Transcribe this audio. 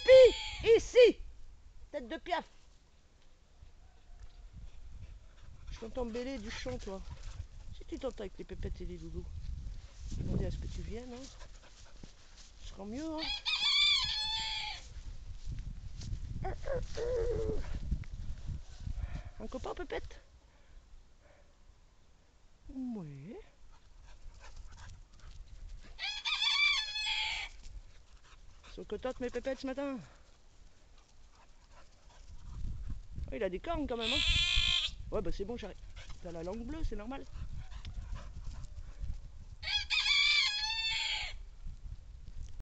pipi, ici. Tête de piaf. Je t'entends bêler du chant, toi. Si tu t'entends avec les pépettes et les doudous, je demandais à ce que tu viennes, hein. Ce sera mieux, hein. Un copain, pépette? Oui. Ils sont cototes, mes pépettes, ce matin. Oh, il a des cornes, quand même, hein. Ouais, bah c'est bon, j'arrive. T'as la langue bleue, c'est normal.